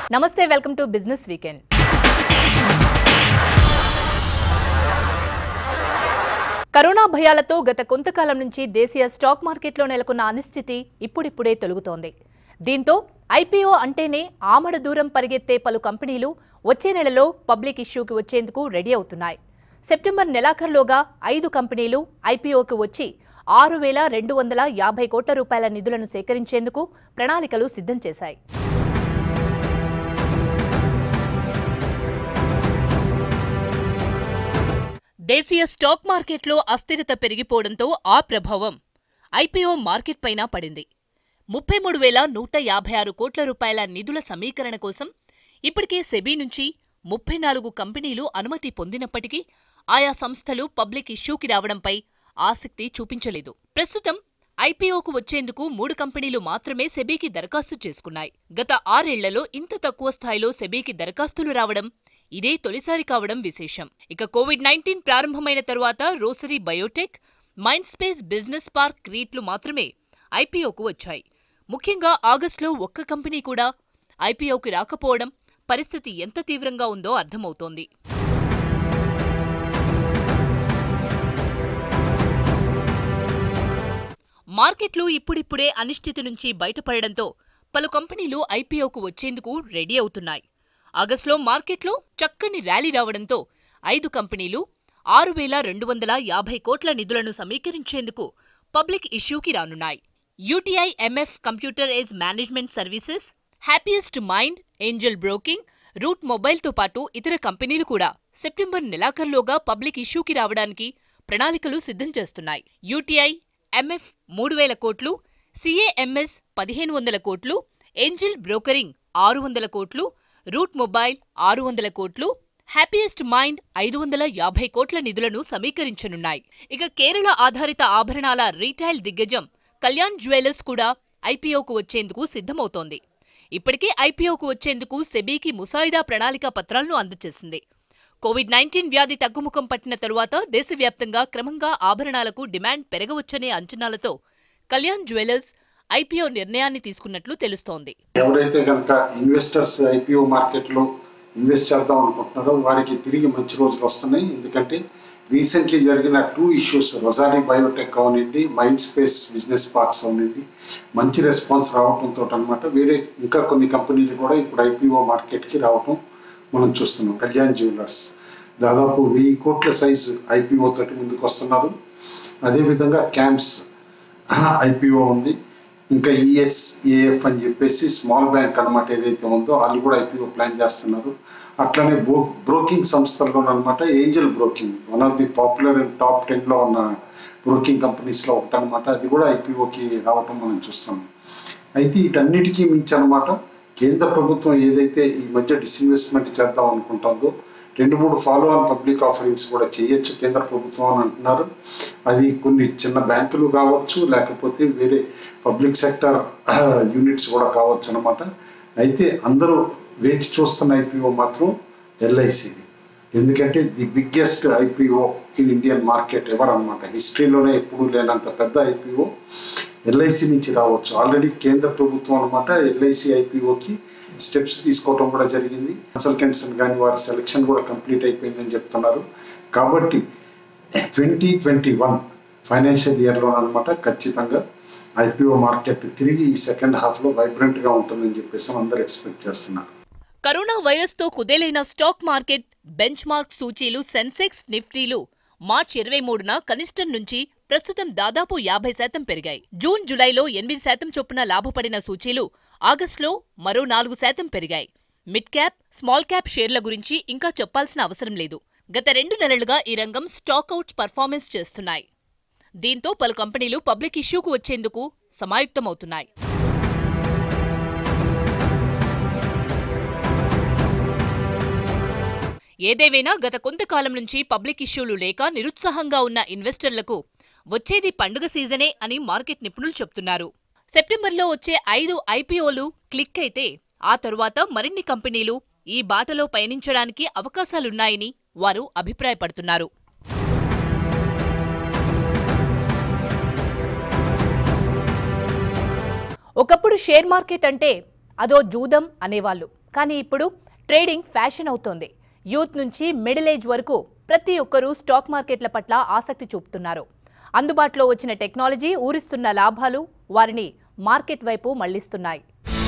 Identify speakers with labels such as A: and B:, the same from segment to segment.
A: నమస్తే, welcome to business weekend. Corona భయాలతో గత కొంతకాలం నుంచి దేశీయ స్టాక్ మార్కెట్లో నెలకొన్న అనిశ్చితి ఇప్పుడిప్పుడే తొలగుతోంది. దీంతో ఐపీఓ అంటేనే ఆమడ దూరం పరిగెత్తే పలు కంపెనీలు వచ్చే నెలలో పబ్లిక్ ఇష్యూకి వచ్చేందుకు రెడీ అవుతున్నాయి. సెప్టెంబర్ నెలాఖరులోగా 5 కంపెనీలు ఐపీఓకి వచ్చి 6,250 కోట్ల రూపాయల నిధులను సేకరించేందుకు ప్రణాళికలు సిద్ధం చేశాయి. దేశీయ స్టాక్ మార్కెట్లో అస్థిరత పెరిగిపోవడంతో ఆ ప్రభావం ఐపీఓ మార్కెట్ పైన పడింది. 33,156 కోట్ల రూపాయల నిధుల సమీకరణ కోసం ఇప్పటికే సెబీ నుంచి 34 కంపెనీలు అనుమతి పొందినప్పటికీ ఆయా సంస్థలు పబ్లిక్ ఇష్యూకి రావడంపై ఆసక్తి చూపించలేదు. ప్రస్తుతం ఐపీఓకు వచ్చేందుకు 3 కంపెనీలు మాత్రమే సెబీకి దరఖాస్తు చేసుకున్నాయి. గత 6 ఏళ్లలో ఇంత తక్కువ స్థాయిలో సెబీకి దరఖాస్తులు రావడం ఇదే తొలిసారి కావడం విశేషం. ఇక కోవిడ్-19 ప్రారంభమైన తరువాత Rossari biotech, Mindspace business park రీట్లు మాత్రమే ఐపీఓకు వచ్చాయి. ముఖ్యంగా ఆగస్టులో ఒక్క కంపెనీ కూడా ఐపీఓకి రాకపోవడం పరిస్థితి ఎంత తీవ్రంగా ఉందో అర్థమవుతోంది. మార్కెట్లు ఇప్పుడిప్పుడే అనిశ్చితి నుంచి బయటపడడంతో పలు కంపెనీలు ఐపీఓకు వచ్చేందుకు రెడీ అవుతున్నాయి. ఆగస్టులో మార్కెట్లో చక్కని ర్యాలీ రావడంతో 5 కంపెనీలు 6,250 కోట్ల నిధులను సమీకరించేందుకు పబ్లిక్ ఇష్యూకి రానున్నాయి. UTI MF computer age management services, happiest mind, angel broking, route మొబైల్తో పాటు ఇతర కంపెనీలు కూడా సెప్టెంబర్ నెలాఖరులోగా పబ్లిక్ ఇష్యూకి రావడానికి ప్రణాళికలు సిద్ధం చేస్తున్నాయి. యూటీఐ ఎంఎఫ్ 3,000 కోట్లు, సిఏఎంఎస్ 1,500 కోట్లు, ఏంజల్ బ్రోకరింగ్ 600 కోట్లు, రూట్ మొబైల్ 600 కోట్లు, హ్యాపీయెస్ట్ మైండ్ 550 కోట్ల నిధులను సమీకరించనున్నాయి. ఇక కేరళ ఆధారిత ఆభరణాల రీటైల్ దిగ్గజం కళ్యాణ్ జ్యువెలర్స్ కూడా ఐపీఓకు వచ్చేందుకు సిద్ధమవుతోంది. ఇప్పటికే ఐపీఓకు వచ్చేందుకు సెబీకి ముసాయిదా ప్రణాళికా పత్రాలను అందజేసింది. కోవిడ్-19 వ్యాధి తగ్గుముఖం పట్టిన తరువాత దేశవ్యాప్తంగా క్రమంగా ఆభరణాలకు డిమాండ్ పెరగవచ్చనే అంచనాలతో కళ్యాణ్ జ్యువెలర్స్ ఐపీఓ నిర్ణయాన్ని తీసుకున్నట్లు తెలుస్తోంది.
B: ఎవరైతే కనుక ఇన్వెస్టర్స్ ఐపీఓ మార్కెట్లో ఇన్వెస్ట్ చేద్దాం అనుకుంటున్నారో వారికి తిరిగి మంచి రోజులు వస్తున్నాయి. ఎందుకంటే రీసెంట్లీ జరిగిన 2 ఇష్యూస్, రొసారీ బయోటెక్ అవనండి, మైండ్ స్పేస్ బిజినెస్ పార్క్స్ అవనండి, మంచి రెస్పాన్స్ రావడంతో అనమాట వేరే ఇంకా కొన్ని కంపెనీలు కూడా ఇప్పుడు ఐపీఓ మార్కెట్కి రావటం మనం చూస్తున్నాం. కళ్యాణ్ జ్యువెలర్స్ దాదాపు 1000 కోట్ల సైజు ఐపీఓ తోటి ముందుకు వస్తున్నారు. అదేవిధంగా క్యాంప్స్ ఐపీఓ ఉంది. ఇంకా ఈఎస్ఏఎఫ్ అని చెప్పేసి స్మాల్ బ్యాంక్ అనమాట ఏదైతే ఉందో వాళ్ళు కూడా ఐపీఓ ప్లాన్ చేస్తున్నారు. అట్లనే బ్రోకింగ్ సంస్థల్లోనమాట angel broking one of the popular and top 10లో ఉన్న బ్రోకింగ్ కంపెనీస్లో ఒకటి అనమాట. అది కూడా ఐపీఓకి రావటం మనం చూస్తాం. అయితే వీటన్నిటికీ మించి అనమాట కేంద్ర ప్రభుత్వం ఏదైతే ఈ మధ్య డిస్ఇన్వెస్ట్మెంట్ చేద్దాం అనుకుంటుందో 2-3 ఫాలో ఆన్ పబ్లిక్ ఆఫరింగ్స్ కూడా చేయొచ్చు కేంద్ర ప్రభుత్వం అని అంటున్నారు. అది కొన్ని చిన్న బ్యాంకులు కావచ్చు, లేకపోతే వేరే పబ్లిక్ సెక్టర్ యూనిట్స్ కూడా కావచ్చు అనమాట. అయితే అందరూ వేచి చూస్తున్న ఐపీఓ మాత్రం ఎల్ఐసిది. ఎందుకంటే the biggest IPO in Indian market ever అనమాట. హిస్టరీలోనే ఎప్పుడూ లేనంత పెద్ద ఐపీఓ ఎల్ఐసి నుంచి రావచ్చు. ఆల్రెడీ కేంద్ర ప్రభుత్వం అనమాట ఎల్ఐసి ఐపీఓకి స్టెప్స్ తీసుకోవడం కూడా జరిగింది. కన్సల్టెంట్స్ కానీ వారి సెలక్షన్ కూడా కంప్లీట్ అయిపోయిందని చెప్తున్నారు. కాబట్టి 2021 ఫైనాన్షియల్ ఇయర్లో అనమాట ఖచ్చితంగా ఐపీఓ మార్కెట్ తిరిగి ఈ సెకండ్ హాఫ్లో వైబ్రెంట్గా ఉంటుందని చెప్పేసి అందరూ ఎక్స్పెక్ట్ చేస్తున్నారు.
A: కరోనా వైరస్తో కుదేలైన స్టాక్ మార్కెట్ బెంచ్ మార్క్ సూచీలు సెన్సెక్స్, నిఫ్టీలు మార్చి 23న కనిష్టం నుంచి ప్రస్తుతం దాదాపు 50% పెరిగాయి. జూన్, జులైలో 8% చొప్పున లాభపడిన సూచీలు ఆగస్టులో మరో 4% పెరిగాయి. మిడ్ క్యాప్, స్మాల్ క్యాప్ షేర్ల గురించి ఇంకా చెప్పాల్సిన అవసరం లేదు. గత 2 నెలలుగా ఈ రంగం స్టాక్అవుట్స్ పర్ఫార్మెన్స్ చేస్తున్నాయి. దీంతో పలు కంపెనీలు పబ్లిక్ ఇష్యూకు వచ్చేందుకు సమాయుక్తమవుతున్నాయి. ఏదేమైనా గత కొంతకాలం నుంచి పబ్లిక్ ఇష్యూలు లేక నిరుత్సాహంగా ఉన్న ఇన్వెస్టర్లకు వచ్చేది పండుగ సీజనే అని మార్కెట్ నిపుణులు చెప్తున్నారు. సెప్టెంబర్లో వచ్చే 5 ఐపీఓలు క్లిక్ అయితే ఆ తరువాత మరిన్ని కంపెనీలు ఈ బాటలో పయనించడానికి అవకాశాలున్నాయని వారు అభిప్రాయపడుతున్నారు. ఒకప్పుడు షేర్ మార్కెట్ అంటే అదో జూదం అనేవాళ్ళు. కానీ ఇప్పుడు ట్రేడింగ్ ఫ్యాషన్ అవుతోంది. యూత్ నుంచి మిడిల్ ఏజ్ వరకు ప్రతి ఒక్కరూ స్టాక్ మార్కెట్ల పట్ల ఆసక్తి చూపుతున్నారు. అందుబాటులో వచ్చిన టెక్నాలజీ ఊరిస్తున్న లాభాలు వారిని మార్కెట్ వైపు మళ్లిస్తున్నాయి.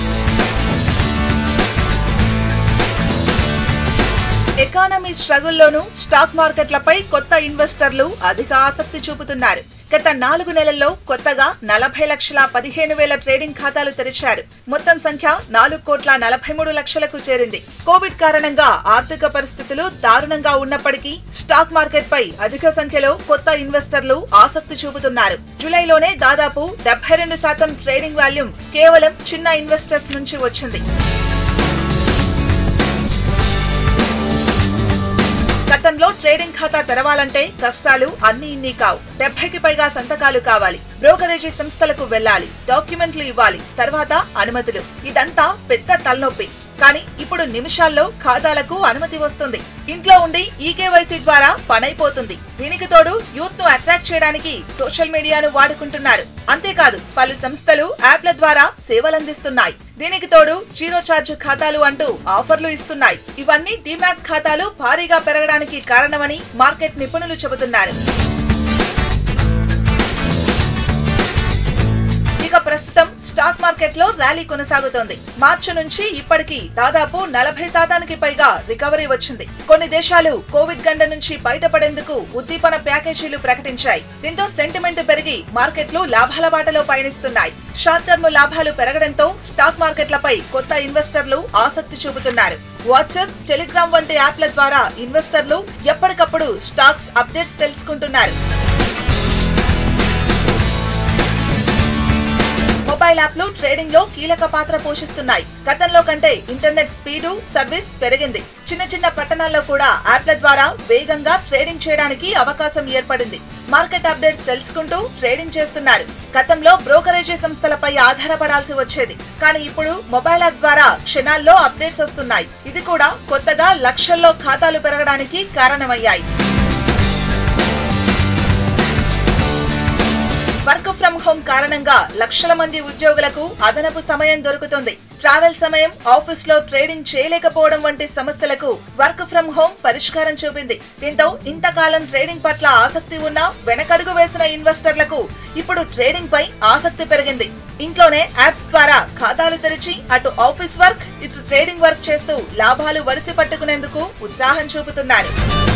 C: ఎకానమీ స్ట్రగుల్లోనూ స్టాక్ మార్కెట్లపై కొత్త ఇన్వెస్టర్లు అధిక ఆసక్తి చూపుతున్నారు. గత 4 నెలల్లో కొత్తగా 40,15,000 ట్రేడింగ్ ఖాతాలు తెరిచారు. మొత్తం సంఖ్య 4,43,00,000కు చేరింది. కోవిడ్ కారణంగా ఆర్థిక పరిస్థితులు దారుణంగా ఉన్నప్పటికీ స్టాక్ మార్కెట్ పై అధిక సంఖ్యలో కొత్త ఇన్వెస్టర్లు ఆసక్తి చూపుతున్నారు. జూలైలోనే దాదాపు 72% ట్రేడింగ్ వాల్యూమ్ కేవలం చిన్న ఇన్వెస్టర్స్ నుంచి వచ్చింది. గతంలో ట్రేడింగ్ ఖాతా తెరవాలంటే కష్టాలు అన్ని ఇన్ని కావు. 70కి పైగా సంతకాలు కావాలి, బ్రోకరేజీ సంస్థలకు వెళ్లాలి, డాక్యుమెంట్లు ఇవ్వాలి, తర్వాత అనుమతులు. ఇదంతా పెద్ద తలనొప్పి. కానీ ఇప్పుడు నిమిషాల్లో ఖాతాలకు అనుమతి వస్తుంది. ఇంట్లో ఉండి ఈకేవైసీ ద్వారా పనైపోతుంది. దీనికి తోడు యూత్ ను అట్రాక్ట్ చేయడానికి సోషల్ మీడియాను వాడుకుంటున్నారు. అంతేకాదు పలు సంస్థలు యాప్ల ద్వారా సేవలందిస్తున్నాయి. దీనికి తోడు జీరో ఛార్జ్ ఖాతాలు అంటూ ఆఫర్లు ఇస్తున్నాయి. ఇవన్నీ డీమ్యాట్ ఖాతాలు భారీగా పెరగడానికి కారణమని మార్కెట్ నిపుణులు చెబుతున్నారు. ఇక ప్రస్తుతం స్టాక్ మార్కెట్ లో ర్యాలీ కొనసాగుతోంది. మార్చి నుంచి ఇప్పటికి దాదాపు 40% పైగా రికవరీ వచ్చింది. కొన్ని దేశాలు కోవిడ్ గండ నుంచి బయటపడేందుకు ఉద్దీపన ప్యాకేజీలు ప్రకటించాయి. దీంతో సెంటిమెంట్ పెరిగి మార్కెట్లు లాభాల బాటలో పయనిస్తున్నాయి. షార్ట్ టర్మ్ లాభాలు పెరగడంతో స్టాక్ మార్కెట్లపై కొత్త ఇన్వెస్టర్లు ఆసక్తి చూపుతున్నారు. వాట్సాప్, టెలిగ్రామ్ వంటి యాప్ల ద్వారా ఇన్వెస్టర్లు ఎప్పటికప్పుడు స్టాక్స్ అప్డేట్స్ తెలుసుకుంటున్నారు. మొబైల్ యాప్లు ట్రేడింగ్ లో కీలక పాత్ర పోషిస్తున్నాయి. గతంలో కంటే ఇంటర్నెట్ స్పీడు, సర్వీస్ పెరిగింది. చిన్న చిన్న పట్టణాల్లో కూడా యాప్ల ద్వారా వేగంగా ట్రేడింగ్ చేయడానికి అవకాశం ఏర్పడింది. మార్కెట్ అప్డేట్స్ తెలుసుకుంటూ ట్రేడింగ్ చేస్తున్నారు. గతంలో బ్రోకరేజీ సంస్థలపై ఆధారపడాల్సి వచ్చేది. కానీ ఇప్పుడు మొబైల్ యాప్ ద్వారా క్షణాల్లో అప్డేట్స్ వస్తున్నాయి. ఇది కూడా కొత్తగా లక్షల్లో ఖాతాలు పెరగడానికి కారణమయ్యాయి. వర్క్ ఫ్రం హోం కారణంగా లక్షల మంది ఉద్యోగులకు అదనపు సమయం దొరుకుతుంది. ట్రావెల్ సమయం, ఆఫీస్ లో ట్రేడింగ్ చేయలేకపోవడం వంటి సమస్యలకు వర్క్ ఫ్రం హోం పరిష్కారం చూపింది. దీంతో ఇంతకాలం ట్రేడింగ్ పట్ల ఆసక్తి ఉన్న వెనకడుగు వేసిన ఇన్వెస్టర్లకు ఇప్పుడు ట్రేడింగ్ పై ఆసక్తి పెరిగింది. ఇంట్లోనే యాప్స్ ద్వారా ఖాతాలు తెరిచి అటు ఆఫీస్ వర్క్, ఇటు ట్రేడింగ్ వర్క్ చేస్తూ లాభాలు వరిసి పట్టుకునేందుకు ఉత్సాహం చూపుతున్నారు.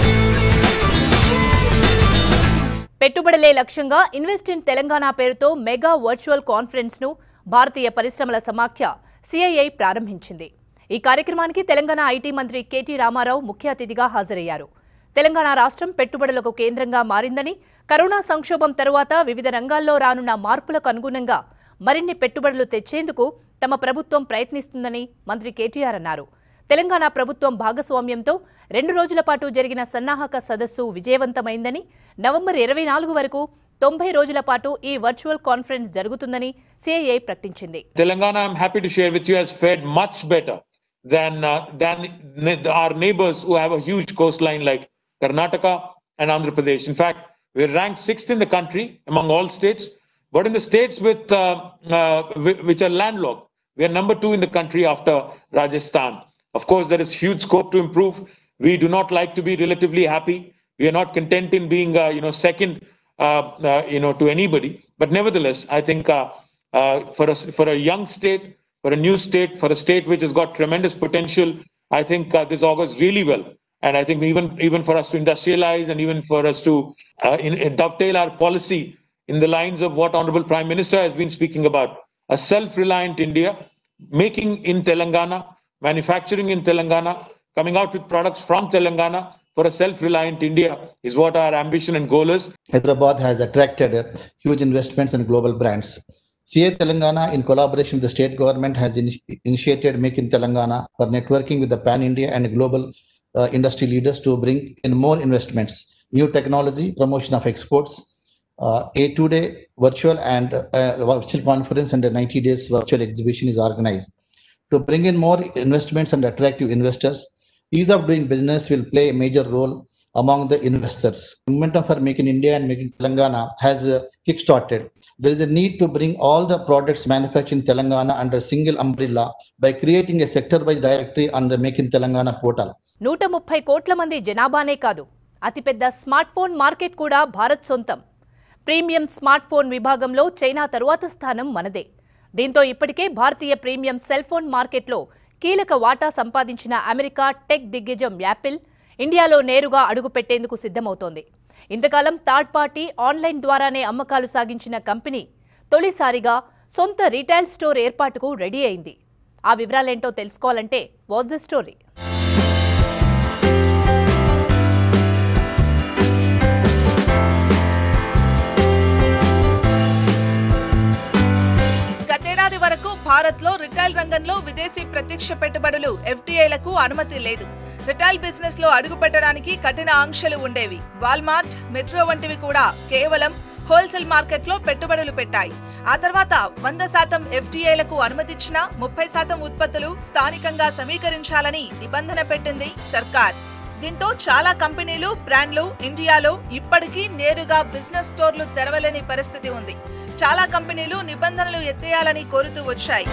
A: పెట్టుబడులే లక్ష్యంగా ఇన్వెస్ట్ ఇన్ తెలంగాణ పేరుతో మెగా వర్చువల్ కాన్ఫరెన్స్ ను భారతీయ పరిశ్రమల సమాఖ్య సిఐఐ ప్రారంభించింది. ఈ కార్యక్రమానికి తెలంగాణ ఐటీ మంత్రి కేటీ రామారావు ముఖ్య అతిథిగా హాజరయ్యారు. తెలంగాణ రాష్ట్రం పెట్టుబడులకు కేంద్రంగా మారిందని, కరోనా సంక్షోభం తరువాత వివిధ రంగాల్లో రానున్న మార్పులకు అనుగుణంగా మరిన్ని పెట్టుబడులు తెచ్చేందుకు తమ ప్రభుత్వం ప్రయత్నిస్తుందని మంత్రి కేటీఆర్ అన్నారు. తెలంగాణ ప్రభుత్వం భాగస్వామ్యంతో 2 రోజుల పాటు జరిగిన సన్నాహక సదస్సు విజయవంతమైందని, నవంబర్ 24 వరకు 90 రోజుల పాటు ఈ వర్చువల్ కాన్ఫరెన్స్ జరుగుతుందని సిఐఐ ప్రకటించింది.
D: Telangana, I'm happy to share with you, has fared much better than our neighbors who have a huge coastline like Karnataka and Andhra Pradesh. In fact, we're ranked 6th in the country among all states, but in the states which are landlocked, we are number 2 in the country after Rajasthan. Of course, there is huge scope to improve. We do not like to be relatively happy. We are not content in being, second, to anybody. But nevertheless, I think for a young state, for a new state, for a state which has got tremendous potential, I think this augurs really well. And I think even for us to industrialize and even for us to dovetail our policy in the lines of what Honorable Prime Minister has been speaking about, a self-reliant India, making in Telangana, manufacturing in Telangana, coming out with products from Telangana for a self-reliant India is what our ambition and goal is.
E: Hyderabad has attracted huge investments in global brands. CA Telangana, in collaboration with the state government, has initiated Make in Telangana for networking with the pan-India and global industry leaders to bring in more investments, new technology, promotion of exports. A 2-day virtual conference and a 90 days virtual exhibition is organized. To bring in more investments and attractive investors, ease of doing business will play a major role among the investors. Momentum for Make in India and Make in Telangana has kick-started. There is a need to bring all the products manufactured in Telangana under a single umbrella by creating a sector-wise directory on the Make in Telangana portal.
A: 130 కోట్ల మంది జనాభానే కాదు, అతిపెద్ద smart phone market కూడా భారత్ సొంతం. Premium smart phone విభాగంలో China తరువాత స్థానం మనదే. దీంతో ఇప్పటికే భారతీయ ప్రీమియం సెల్ ఫోన్ మార్కెట్లో కీలక వాటా సంపాదించిన అమెరికా టెక్ దిగ్గజం యాపిల్ ఇండియాలో నేరుగా అడుగుపెట్టేందుకు సిద్ధమవుతోంది. ఇంతకాలం థర్డ్ పార్టీ ఆన్లైన్ ద్వారానే అమ్మకాలు సాగించిన కంపెనీ తొలిసారిగా సొంత రీటైల్ స్టోర్ ఏర్పాటుకు రెడీ అయింది. ఆ వివరాలేంటో తెలుసుకోవాలంటే వాచ్ ది స్టోరీ.
C: గతేడాది వరకు భారత్లో రిటైల్ రంగంలో విదేశీ ప్రత్యక్ష పెట్టుబడులు FDIలకు అనుమతి లేదు. రిటైల్ బిజినెస్ లో అడుగు పెట్టడానికి కఠిన ఆంక్షలు ఉండేవి. వాల్మార్ట్, మెట్రో వంటివి కూడా కేవలం హోల్సేల్ మార్కెట్ లో పెట్టుబడులు పెట్టాయి. ఆ తర్వాత 100% FDIలకు అనుమతిచ్చిన 30% ఉత్పత్తులు స్థానికంగా సమీకరించాలని నిబంధన పెట్టింది సర్కార్. దీంతో చాలా కంపెనీలు, బ్రాండ్లు ఇండియాలో ఇప్పటికీ నేరుగా బిజినెస్ స్టోర్లు తెరవలేని పరిస్థితి ఉంది. చాలా కంపెనీలు నిబంధనలు ఎత్తేయాలని కోరుతూ వచ్చాయి.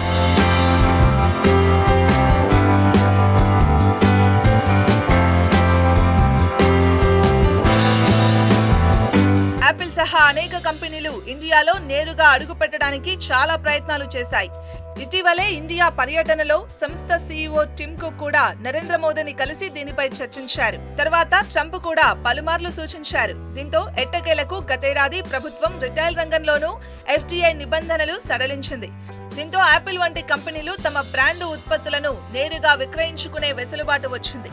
C: యాపిల్ సహా అనేక కంపెనీలు ఇండియాలో నేరుగా అడుగు పెట్టడానికి చాలా ప్రయత్నాలు చేశాయి. ఇటీవలే ఇండియా పర్యటనలో సంస్థ CEO టిమ్ కుక్ కూడా నరేంద్ర మోదీని కలిసి దీనిపై చర్చించారు. తర్వాత ట్రంప్ కూడా పలుమార్లు సూచించారు. దీంతో ఎట్టకేలకు గతేడాది ప్రభుత్వం రిటైల్ రంగంలోనూ FDI నిబంధనలు సడలించింది. దీంతో యాపిల్ వంటి కంపెనీలు తమ బ్రాండ్ ఉత్పత్తులను నేరుగా విక్రయించుకునే వెసులుబాటు వచ్చింది.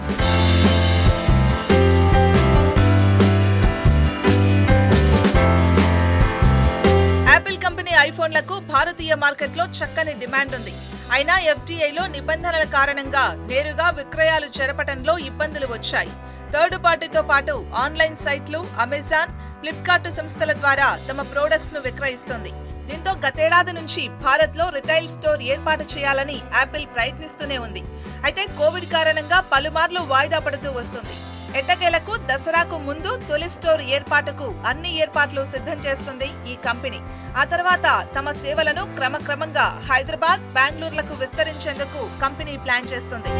C: యాపిల్ కంపెనీ ఐఫోన్లకు భారతీయ మార్కెట్లో చక్కని డిమాండ్ ఉంది. అయినా FDIలో నిబంధనల కారణంగా నేరుగా విక్రయాలు జరపడంలో ఇబ్బందులు వచ్చాయి. థర్డ్ పార్టీతో పాటు ఆన్లైన్ సైట్లు, అమెజాన్, ఫ్లిప్కార్ట్ సంస్థల ద్వారా తమ ప్రొడక్ట్స్ ను విక్రయిస్తుంది. దీంతో గతేడాది నుంచి భారత్లో రిటైల్ స్టోర్ ఏర్పాటు చేయాలని యాపిల్ ప్రయత్నిస్తూనే ఉంది. అయితే కోవిడ్ కారణంగా పలుమార్లు వాయిదా పడుతూ వస్తుంది. ఎట్టకేలకు దసరాకు ముందు తొలి స్టోర్ ఏర్పాటుకు అన్ని ఏర్పాట్లు సిద్ధం చేస్తుంది ఈ కంపెనీ. ఆ తర్వాత తమ సేవలను క్రమక్రమంగా హైదరాబాద్, బెంగళూరులకు విస్తరించేందుకు కంపెనీ ప్లాన్ చేస్తుంది.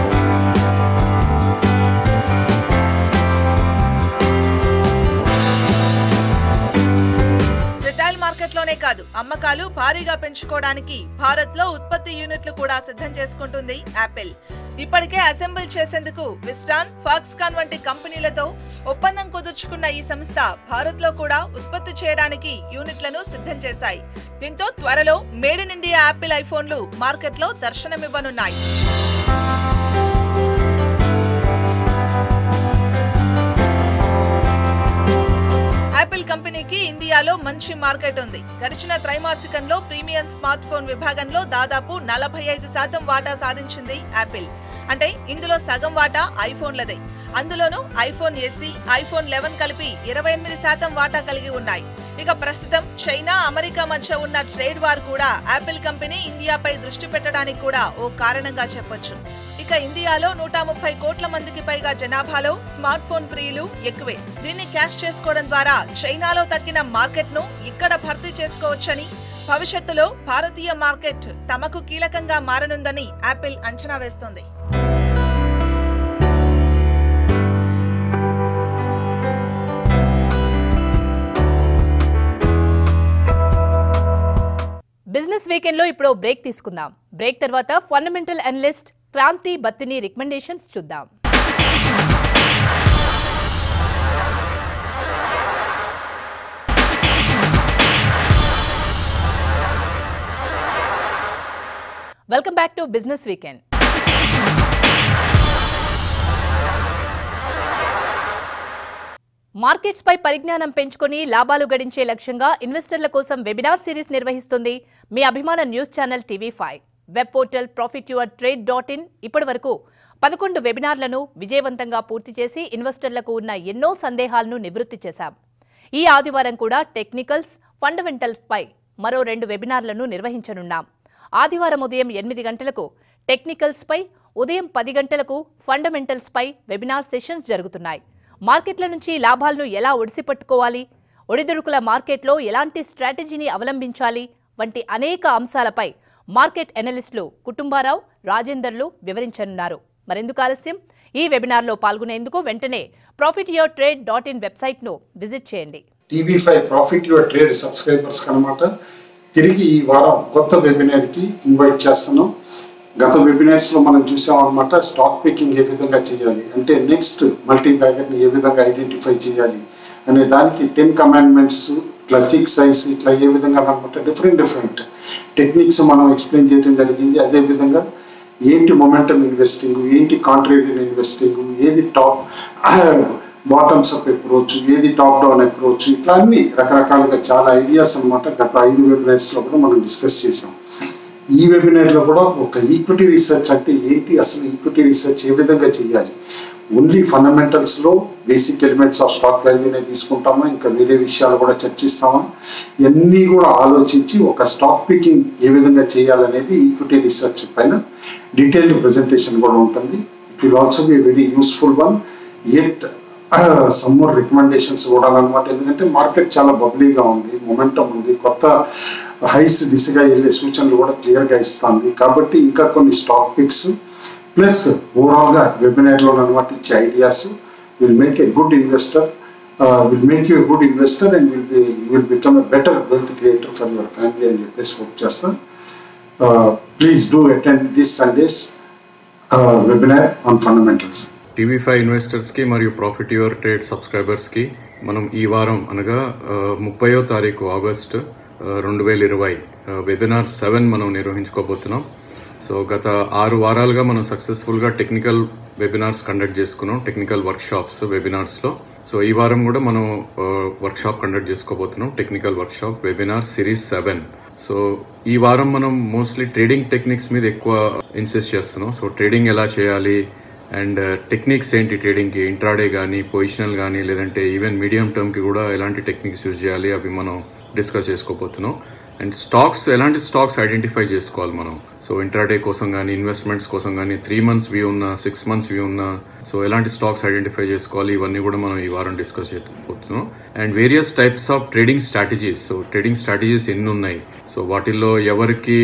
C: రిటైల్ మార్కెట్లోనే కాదు, అమ్మకాలు భారీగా పెంచుకోవడానికి భారత్లో ఉత్పత్తి యూనిట్లు కూడా సిద్ధం చేసుకుంటుంది యాపిల్. ఇప్పటికే అసెంబుల్ చేసేందుకు విస్టాన్, ఫాక్స్కాన్ వంటి కంపెనీలతో ఒప్పందం కుదుర్చుకున్న ఈ సంస్థ భారత్లో కూడా ఉత్పత్తి చేయడానికి యూనిట్లను సిద్ధం చేశాయి. దీంతో త్వరలో మేడ్ ఇన్ ఇండియా యాపిల్ ఐఫోన్లు మార్కెట్లో దర్శనమివ్వనున్నాయి. యాపిల్ కంపెనీకి ఇండియాలో మంచి మార్కెట్ ఉంది. గడిచిన త్రైమాసికంలో ప్రీమియం స్మార్ట్ ఫోన్ విభాగంలో దాదాపు 45% వాటా సాధించింది యాపిల్. అంటే ఇందులో సగం వాటా ఐఫోన్లదే. అందులోనూ ఐఫోన్ SE, ఐఫోన్ 11 కలిపి 28% వాటా కలిగి ఉన్నాయి. ఇక ప్రస్తుతం చైనా, అమెరికా మధ్య ఉన్న ట్రేడ్ వార్ కూడా యాపిల్ కంపెనీ ఇండియాపై దృష్టి పెట్టడానికి కూడా ఓ కారణంగా చెప్పొచ్చు. ఇక ఇండియాలో 130 కోట్ల మందికి పైగా జనాభాలో స్మార్ట్ ఫోన్ ప్రియులు ఎక్కువే. దీన్ని క్యాష్ చేసుకోవడం ద్వారా చైనాలో తగ్గిన మార్కెట్ ను ఇక్కడ భర్తీ చేసుకోవచ్చని, భవిష్యత్తులో భారతీయ మార్కెట్ తమకు కీలకంగా మారనుందని యాపిల్ అంచనా వేస్తోంది.
A: బిజినెస్ వీకెండ్ లో ఇప్పుడు బ్రేక్ తీసుకుందాం. బ్రేక్ తర్వాత fundamental analyst Kranthi Battini recommendations చూద్దాం. Welcome back to business weekend. Markets పై పరిజ్ఞానం పెంచుకొని లాభాలు గడించే లక్ష్యంగా ఇన్వెస్టర్ల కోసం వెబినార్ సిరీస్ నిర్వహిస్తుంది మీ అభిమాన news channel TV5. Web portal profityourtrade.in ఇప్పటివరకు 11 వెబినార్లను విజయవంతంగా పూర్తి చేసి ఇన్వెస్టర్లకు ఉన్న ఎన్నో సందేహాలను నివృత్తి చేశాం. ఈ ఆదివారం కూడా టెక్నికల్స్, ఫండమెంటల్స్ పై మరో 2 వెబినార్లను నిర్వహించనున్నాం. ఆదివారం ఉదయం 8 గంటలకు టెక్నికల్స్ పై, ఉదయం 10 గంటలకు ఫండమెంటల్స్ పై వెబినార్ సెషన్స్ జరుగుతున్నాయి. మార్కెట్ల నుంచి లాభాలను ఎలా ఒడిసిపట్టుకోవాలి, ఒడిదుడుకుల మార్కెట్లో ఎలాంటి స్ట్రాటజీని అవలంబించాలి వంటి అనేక అంశాలపై మార్కెట్ ఎనలిస్టులు కుటుంబారావు, రాజేందర్లు వివరించనున్నారు. మరెందుకు ఆలస్యం? ఈ వెబినార్లో పాల్గొనేందుకు వెంటనే profityourtrade.in వెబ్సైట్ను విజిట్ చేయండి.
B: TV5 profit your trade subscribers అన్నమాట తిరిగి ఈ వారం కొత్త వెబినార్కి ఇన్వైట్ చేస్తున్నాం. గత వెబినార్స్లో మనం చూసాం అనమాట స్టాక్ పికింగ్ ఏ విధంగా చేయాలి, అంటే నెక్స్ట్ మల్టీ బ్యాగర్ని ఏ విధంగా ఐడెంటిఫై చేయాలి అనే దానికి 10 కమాండ్మెంట్స్ క్లాసిక్ సైజ్ ఇట్లా ఏ విధంగా అనమాట డిఫరెంట్ టెక్నిక్స్ మనం ఎక్స్ప్లెయిన్ చేయడం జరిగింది. అదేవిధంగా ఏంటి మొమెంటమ్ ఇన్వెస్టింగ్, ఏంటి కాంట్రేరియన్ ఇన్వెస్టింగ్, ఏది టాప్ బాటమ్స్ అప్ అప్రోచ్, ఏది టాప్ డౌన్ అప్రోచ్, ఇట్లా అన్ని రకరకాలుగా చాలా ఐడియాస్ అనమాట గత 5 వెబినార్స్లో కూడా మనం డిస్కస్ చేసాం. ఈ వెబినార్లో కూడా ఒక ఈక్విటీ రీసెర్చ్ అంటే ఏంటి, అసలు ఈక్విటీ రీసెర్చ్ ఏ విధంగా చేయాలి, ఓన్లీ ఫండమెంటల్స్లో బేసిక్ ఎలిమెంట్స్ ఆఫ్ స్టాక్ వాల్యూనే తీసుకుంటామా, ఇంకా వేరే విషయాలు కూడా చర్చిస్తామా, ఇవన్నీ కూడా ఆలోచించి ఒక స్టాక్ పికింగ్ ఏ విధంగా చేయాలనేది ఈక్విటీ రీసెర్చ్ పైన డీటెయిల్డ్ ప్రెజెంటేషన్ కూడా ఉంటుంది. It will also be very useful one. At some more recommendations కూడా అనమాట, ఎందుకంటే మార్కెట్ చాలా బబ్లీగా ఉంది, మొమెంటం ఉంది, కొత్త హైస్ దిశగా వెళ్ళే సూచనలు కూడా క్లియర్గా ఇస్తుంది. కాబట్టి ఇంకా కొన్ని స్టాక్ పిక్స్ ప్లస్ ఓవరాల్గా వెబినార్లో అనమాట ఇచ్చే ideas will make a good investor, will make you a good investor and will become a better wealth creator for your family అని చెప్పేసి హోప్ చేస్తాను. Please do attend this Sunday's webinar on fundamentals.
F: TV5 ఇన్వెస్టర్స్కి మరియు profit your trade సబ్స్క్రైబర్స్కి మనం ఈ వారం అనగా 30వ తారీఖు ఆగస్టు 2020 వెబినార్ 7 మనం నిర్వహించుకోబోతున్నాం. సో గత 6 వారాలుగా మనం సక్సెస్ఫుల్గా టెక్నికల్ వెబినార్స్ కండక్ట్ చేసుకున్నాం, టెక్నికల్ వర్క్షాప్స్ వెబినార్స్లో. సో ఈ వారం కూడా మనం వర్క్షాప్ కండక్ట్ చేసుకోబోతున్నాం, technical workshop webinar series 7. So ఈ వారం మనం మోస్ట్లీ ట్రేడింగ్ టెక్నిక్స్ మీద ఎక్కువ ఇన్సిస్ట్ చేస్తున్నాం. సో ట్రేడింగ్ ఎలా చేయాలి అండ్ టెక్నిక్స్ ఏంటి, ట్రేడింగ్కి ఇంట్రాడే కానీ పొజిషనల్ కానీ లేదంటే ఈవెన్ మీడియం టర్మ్కి కూడా ఎలాంటి టెక్నిక్స్ యూజ్ చేయాలి అవి మనం డిస్కస్ చేసుకోబోతున్నాం. అండ్ స్టాక్స్, ఎలాంటి స్టాక్స్ ఐడెంటిఫై చేసుకోవాలి మనం. సో ఇంట్రాడే కోసం కానీ ఇన్వెస్ట్మెంట్స్ కోసం కానీ 3 months వ్యూ ఉన్నా 6 months వ్యూ ఉన్నా సో ఎలాంటి స్టాక్స్ ఐడెంటిఫై చేసుకోవాలి ఇవన్నీ కూడా మనం ఈ వారం డిస్కస్ చేయబోతున్నాం. And various types of trading strategies. So trading strategies ఎన్ని ఉన్నాయి, సో వాటిల్లో ఎవరికి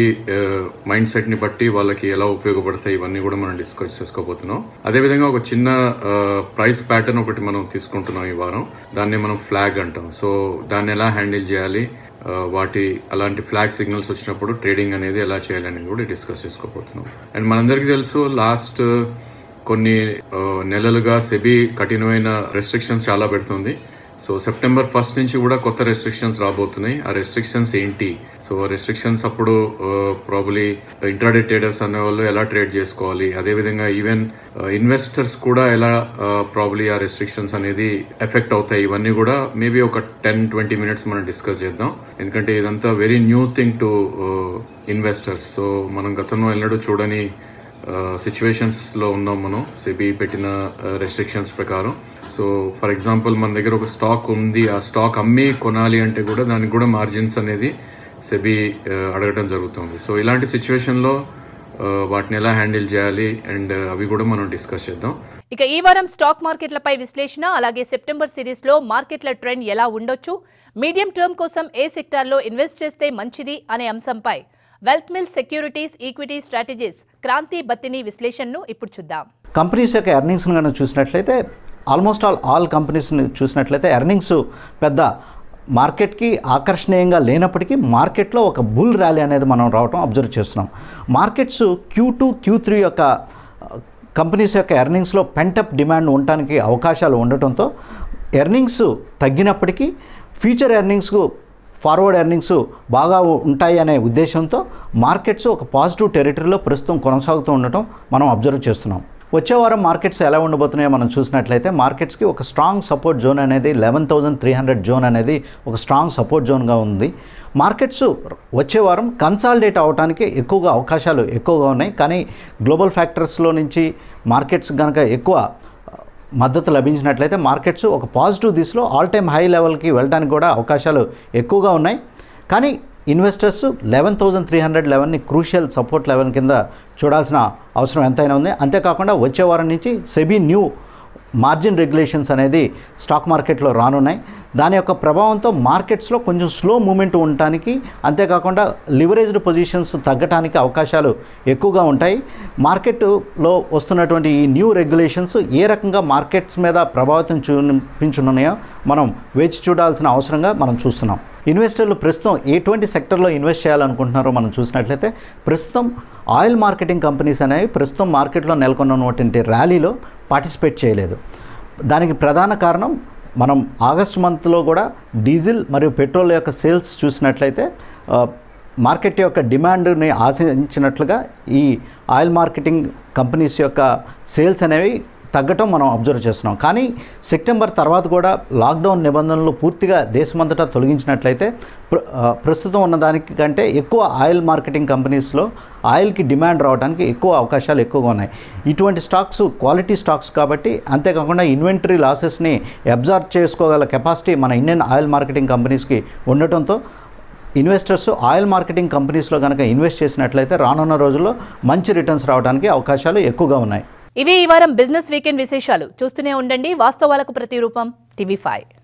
F: మైండ్ సెట్ని బట్టి వాళ్ళకి ఎలా ఉపయోగపడతాయి ఇవన్నీ కూడా మనం డిస్కస్ చేసుకోబోతున్నాం. అదేవిధంగా ఒక చిన్న ప్రైస్ ప్యాటర్న్ ఒకటి మనం తీసుకుంటున్నాం ఈ వారం, దాన్ని మనం ఫ్లాగ్ అంటాం. సో దాన్ని ఎలా హ్యాండిల్ చేయాలి, వాటి అలాంటి ఫ్లాగ్ సిగ్నల్స్ వచ్చినప్పుడు ట్రేడింగ్ అనేది ఎలా చేయాలని కూడా డిస్కస్ చేసుకోబోతున్నాం. అండ్ మనందరికీ తెలుసు లాస్ట్ కొన్ని నెలలుగా సెబీ కఠినమైన రెస్ట్రిక్షన్స్ చాలా పెడుతుంది. సో September 1st నుంచి కూడా కొత్త రెస్ట్రిక్షన్స్ రాబోతున్నాయి. ఆ రెస్ట్రిక్షన్స్ ఏంటి, సో రెస్ట్రిక్షన్స్ అప్పుడు ప్రాబబ్లీ ఇంట్రాడే ట్రేడర్స్ అనే వాళ్ళు ఎలా ట్రేడ్ చేసుకోవాలి, అదేవిధంగా ఈవెన్ ఇన్వెస్టర్స్ కూడా ఎలా ప్రాబబ్లీ ఆ రెస్ట్రిక్షన్స్ అనేది ఎఫెక్ట్ అవుతాయి, ఇవన్నీ కూడా మేబీ ఒక 10-20 minutes మనం డిస్కస్ చేద్దాం. ఎందుకంటే ఇదంతా very new thing to investors. So మనం గతంలో ఎన్నడూ చూడని సిచ్యువేషన్స్లో ఉన్నాం మనం సెబీ పెట్టిన రెస్ట్రిక్షన్స్ ప్రకారం. సో ఫర్ ఎగ్జాంపుల్ మన దగ్గర ఒక స్టాక్ ఉంది, ఆ స్టాక్ అమ్మి కొనాలి అంటే కూడా దానికి కూడా మార్జిన్స్ అనేది సెబీ అడగడం జరుగుతుంది. సో ఇలాంటి సిచ్యువేషన్లో వాటిని ఎలా హ్యాండిల్ చేయాలి అండ్ అవి కూడా మనం డిస్కస్ చేద్దాం.
A: ఇక ఈ వారం స్టాక్ మార్కెట్లపై విశ్లేషణ, అలాగే సెప్టెంబర్ సిరీస్లో మార్కెట్ల ట్రెండ్ ఎలా ఉండొచ్చు, మీడియం టర్మ్ కోసం ఏ సెక్టార్లో ఇన్వెస్ట్ చేస్తే మంచిది అనే అంశంపై wealth mill securities equity strategies Kranthi Battini విశ్లేషణను ఇప్పుడు చూద్దాం.
G: కంపెనీస్ యొక్క ఎర్నింగ్స్ని కనుక చూసినట్లయితే ఆల్మోస్ట్ ఆల్ కంపెనీస్ని చూసినట్లయితే ఎర్నింగ్స్ పెద్ద మార్కెట్కి ఆకర్షణీయంగా లేనప్పటికీ మార్కెట్లో ఒక బుల్ ర్యాలీ అనేది మనం రావడం అబ్జర్వ్ చేస్తున్నాం. మార్కెట్స్ Q2, Q3 యొక్క కంపెనీస్ యొక్క ఎర్నింగ్స్లో పెంటప్ డిమాండ్ ఉండటానికి అవకాశాలు ఉండటంతో ఎర్నింగ్స్ తగ్గినప్పటికీ ఫ్యూచర్ ఎర్నింగ్స్కు ఫార్వర్డ్ ఎర్నింగ్స్ బాగా ఉంటాయి అనే ఉద్దేశంతో మార్కెట్స్ ఒక పాజిటివ్ టెరిటరీలో ప్రస్తుతం కొనసాగుతూ ఉండటం మనం అబ్జర్వ్ చేస్తున్నాం. వచ్చే వారం మార్కెట్స్ ఎలా ఉండబోతున్నాయో మనం చూసినట్లయితే మార్కెట్స్కి ఒక స్ట్రాంగ్ సపోర్ట్ జోన్ అనేది 11,300 జోన్ అనేది ఒక స్ట్రాంగ్ సపోర్ట్ జోన్గా ఉంది. మార్కెట్స్ వచ్చే వారం కన్సాలిడేట్ అవడానికి ఎక్కువగా అవకాశాలు ఎక్కువగా ఉన్నాయి. కానీ గ్లోబల్ ఫ్యాక్టర్స్లో నుంచి మార్కెట్స్ కనుక ఎక్కువ మద్దతు లభించినట్లయితే మార్కెట్స్ ఒక పాజిటివ్ దిశలో ఆల్ టైమ్ హై లెవెల్కి వెళ్ళడానికి కూడా అవకాశాలు ఎక్కువగా ఉన్నాయి. కానీ ఇన్వెస్టర్స్ 11,300 లెవెల్ని క్రూషియల్ సపోర్ట్ లెవెల్ కింద చూడాల్సిన అవసరం ఎంతైనా ఉంది. అంతేకాకుండా వచ్చే వారం నుంచి సెబీ న్యూ మార్జిన్ రెగ్యులేషన్స్ అనేది స్టాక్ మార్కెట్లో రానున్నాయి. దాని యొక్క ప్రభావంతో మార్కెట్స్లో కొంచెం స్లో మూమెంట్ ఉండటానికి, అంతేకాకుండా లివరేజ్డ్ పొజిషన్స్ తగ్గటానికి అవకాశాలు ఎక్కువగా ఉంటాయి. మార్కెట్లో వస్తున్నటువంటి ఈ న్యూ రెగ్యులేషన్స్ ఏ రకంగా మార్కెట్స్ మీద ప్రభావితం చూపించనున్నాయో మనం వేచి చూడాల్సిన అవసరంగా మనం చూస్తున్నాం. ఇన్వెస్టర్లు ప్రస్తుతం ఎటువంటి సెక్టర్లో ఇన్వెస్ట్ చేయాలనుకుంటున్నారో మనం చూసినట్లయితే ప్రస్తుతం ఆయిల్ మార్కెటింగ్ కంపెనీస్ అనేవి ప్రస్తుతం మార్కెట్లో నెలకొన్నటువంటి ర్యాలీలో పార్టిసిపేట్ చేయలేదు. దానికి ప్రధాన కారణం మనం ఆగస్టు మంత్లో కూడా డీజిల్ మరియు పెట్రోల్ యొక్క సేల్స్ చూసినట్లయితే మార్కెట్ యొక్క డిమాండ్ని ఆశించినట్లుగా ఈ ఆయిల్ మార్కెటింగ్ కంపెనీస్ యొక్క సేల్స్ అనేవి తగ్గటం మనం అబ్జర్వ్ చేస్తున్నాం. కానీ సెప్టెంబర్ తర్వాత కూడా లాక్డౌన్ నిబంధనలు పూర్తిగా దేశమంతటా తొలగించినట్లయితే ప్రస్తుతం ఉన్న దానికంటే ఎక్కువ ఆయిల్ మార్కెటింగ్ కంపెనీస్లో ఆయిల్కి డిమాండ్ రావడానికి ఎక్కువ అవకాశాలు ఎక్కువగా ఉన్నాయి. ఇటువంటి స్టాక్స్ క్వాలిటీ స్టాక్స్ కాబట్టి, అంతేకాకుండా ఇన్వెంటరీ లాసెస్ని అబ్జార్బ్ చేసుకోగల కెపాసిటీ మన ఇండియన్ ఆయిల్ మార్కెటింగ్ కంపెనీస్కి ఉండటంతో ఇన్వెస్టర్స్ ఆయిల్ మార్కెటింగ్ కంపెనీస్లో కనుక ఇన్వెస్ట్ చేసినట్లయితే రానున్న రోజుల్లో మంచి రిటర్న్స్ రావడానికి అవకాశాలు ఎక్కువగా ఉన్నాయి.
A: ఇవి ఈ వారం బిజినెస్ వీకెండ్ విశేషాలు. చూస్తూనే ఉండండి వాస్తవాలకు ప్రతిరూపం TV5.